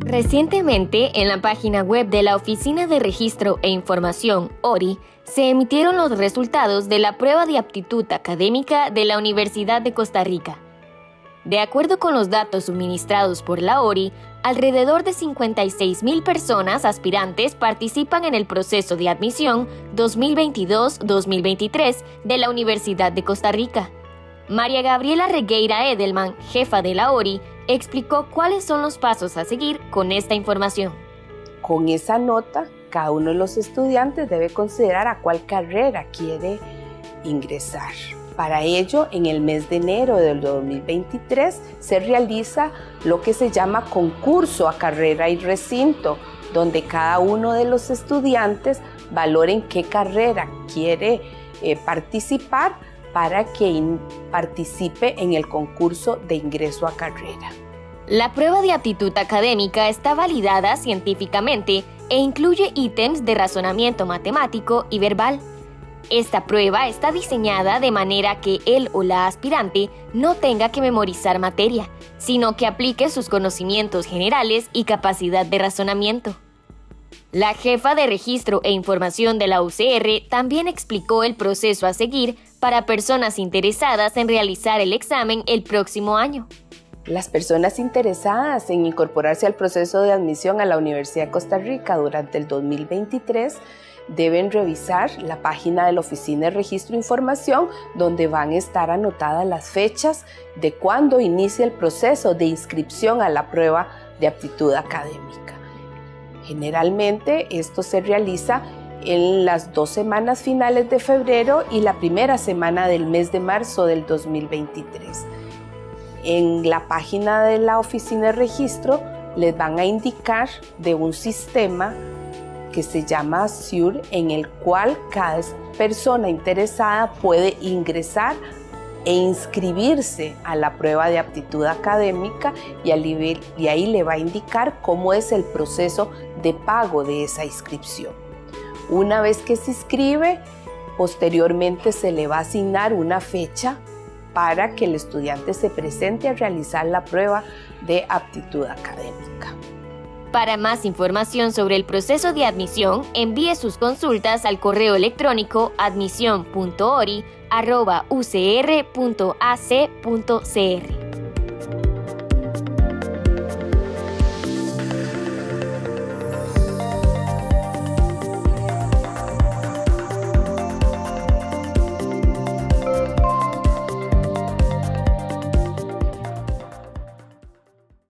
Recientemente, en la página web de la Oficina de Registro e Información, ORI, se emitieron los resultados de la prueba de aptitud académica de la Universidad de Costa Rica. De acuerdo con los datos suministrados por la ORI, alrededor de 56,000 personas aspirantes participan en el proceso de admisión 2022-2023 de la Universidad de Costa Rica. María Gabriela Regueira Edelman, jefa de la ORI, explicó cuáles son los pasos a seguir con esta información. Con esa nota, cada uno de los estudiantes debe considerar a cuál carrera quiere ingresar. Para ello, en el mes de enero del 2023 se realiza lo que se llama concurso a carrera y recinto, donde cada uno de los estudiantes valora en qué carrera quiere participar para que participe en el concurso de ingreso a carrera. La prueba de aptitud académica está validada científicamente e incluye ítems de razonamiento matemático y verbal. Esta prueba está diseñada de manera que él o la aspirante no tenga que memorizar materia, sino que aplique sus conocimientos generales y capacidad de razonamiento. La jefa de Registro e Información de la UCR también explicó el proceso a seguir para personas interesadas en realizar el examen el próximo año. Las personas interesadas en incorporarse al proceso de admisión a la Universidad de Costa Rica durante el 2023 deben revisar la página de la Oficina de Registro e Información, donde van a estar anotadas las fechas de cuándo inicia el proceso de inscripción a la prueba de aptitud académica. Generalmente esto se realiza en las 2 semanas finales de febrero y la primera semana del mes de marzo del 2023. En la página de la Oficina de Registro les van a indicar de un sistema que se llama SURE, en el cual cada persona interesada puede ingresar e inscribirse a la prueba de aptitud académica y ahí le va a indicar cómo es el proceso de pago de esa inscripción. Una vez que se inscribe, posteriormente se le va a asignar una fecha para que el estudiante se presente a realizar la prueba de aptitud académica. Para más información sobre el proceso de admisión, envíe sus consultas al correo electrónico admisión.ori@ucr.ac.cr.